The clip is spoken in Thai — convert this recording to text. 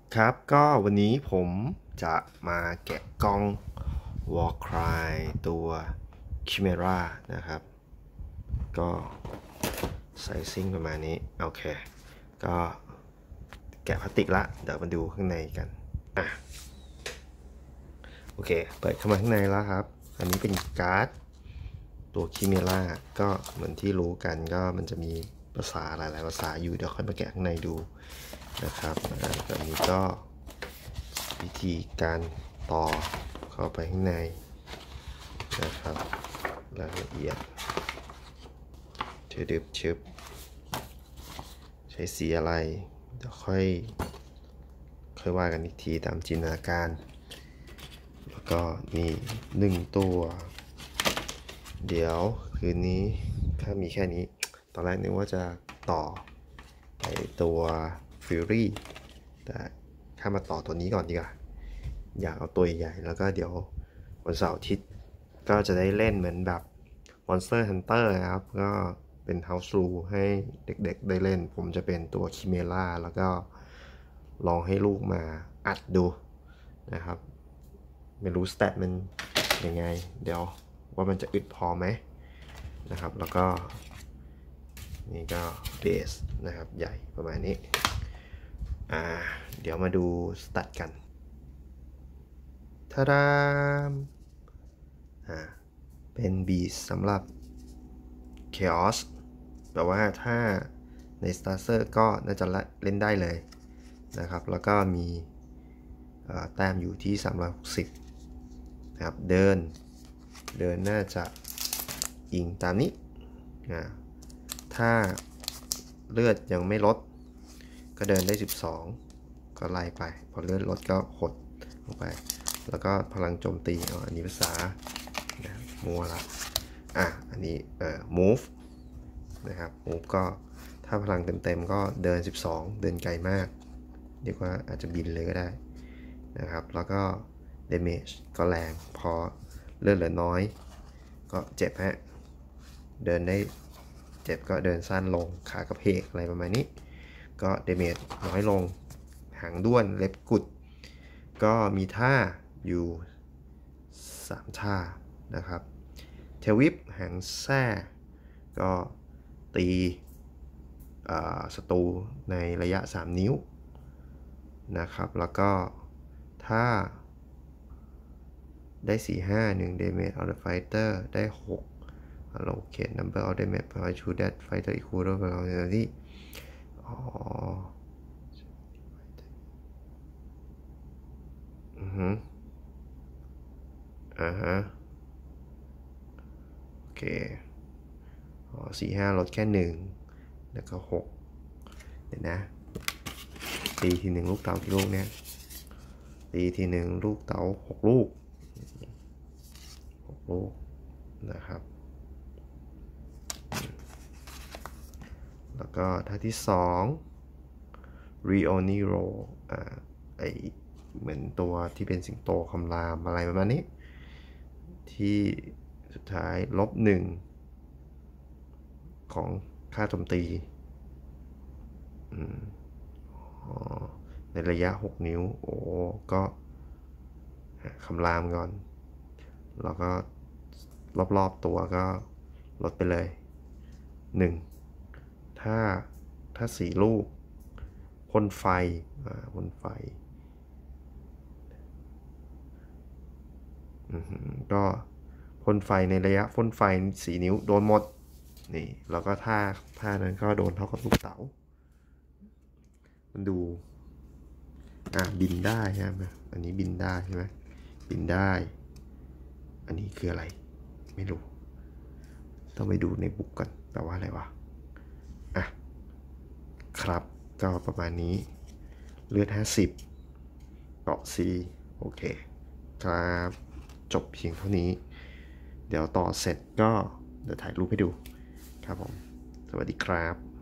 ครับก็วันนี้ผมจะมาแกะกล้อง Warcry ตัว Chimera นะครับก็ไซซิ่งประมาณนี้โอเคก็แกะพลาสติกละเดี๋ยวมาดูข้างในกันอ่ะโอเคเปิดเข้ามาข้างในแล้วครับอันนี้เป็นการ์ดตัว Chimera ก็เหมือนที่รู้กันก็มันจะมีภาษาหลายๆภาษาอยู่เดี๋ยวค่อยมาแกะข้างในดูนะครับอันนี้ก็วิธีการต่อเข้าไปข้างในนะครับรายละเอียดดึบชึบใช้สีอะไรเดี๋ยวค่อยว่ากันอีกทีตามจินตนาการแล้วก็นี่1 ตัวเดี๋ยวคืนนี้ถ้ามีแค่นี้ตอนแรกนึกว่าจะต่อไปตัว Fury แต่ข้ามาต่อตัวนี้ก่อนดีกว่าอยากเอาตัวใหญ่แล้วก็เดี๋ยววันเสาร์อาทิตย์ก็จะได้เล่นเหมือนแบบ Monster Hunter นะครับก็เป็น House Rule ให้เด็กๆได้เล่นผมจะเป็นตัว Chimera แล้วก็ลองให้ลูกมาอัดดูนะครับไม่รู้สเตตมันยังไงเดี๋ยวว่ามันจะอึดพอไหมนะครับแล้วก็นี่ก็เบสนะครับใหญ่ประมาณนี้เดี๋ยวมาดูสเตตกันทาดามเป็นบีสสำหรับ Chaos แปลว่าถ้าใน Starter ก็น่าจะเล่นได้เลยนะครับแล้วก็มีแต้มอยู่ที่360นะครับเดินน่าจะอิงตามนี้ถ้าเลือดยังไม่ลดก็เดินได้12ก็ไล่ไปพอเลือดลดก็หดลงไปแล้วก็พลังโจมตีอันนี้ภาษามัวละอันนี้move นะครับ move ก็ถ้าพลังเต็มๆก็เดิน12เดินไกลมากเรียกว่าอาจจะบินเลยก็ได้นะครับแล้วก็ damage ก็แรงพอเลือดเหลือน้อยก็เจ็บฮะเดินได้เจ็บก็เดินสั้นลงขากระเพกอะไรประมาณนี้ก็เดเมจน้อยลงหางด้วนเล็บกุดก็มีท่าอยู่3ท่านะครับเทวิปหางแส้ก็ตีศัตรูในระยะ3 นิ้วนะครับแล้วก็ถ้าได้1 damage on the fighter ได้allocate number of damage per to that fighter equal to velocity โอเค4-5ลดแค่1แล้วก็6เดี๋ยวนะตีที1ลูกเต๋ากี่ลูกเนี่ยตีที1ลูกเต๋า6 ลูกนะครับแล้วก็ท่าที่2 Reoniro ไอเหมือนตัวที่เป็นสิงโตคำรามอะไรประมาณนี้ที่สุดท้าย-1ของค่าโจมตีในระยะ6 นิ้วก็คำรามก่อนแล้วก็รอบๆตัวก็ลดไปเลย1ถ้า4 ลูกพ่นไฟก็พ่นไฟในระยะพ่นไฟ4 นิ้วโดนหมดนี่แล้วก็ท่านั้นก็โดนเท่ากับลูกเต๋ามันดูบินได้ใช่ไหมอันนี้บินได้ใช่ไหมบินได้อันนี้คืออะไรไม่รู้ต้องไปดูในบุ๊กก่อนแปลว่าอะไรวะครับก็ประมาณนี้เลือด50เกาะ C โอเคครับจบเพียงเท่านี้เดี๋ยวต่อเสร็จก็เดี๋ยวถ่ายรูปให้ดูครับผมสวัสดีครับ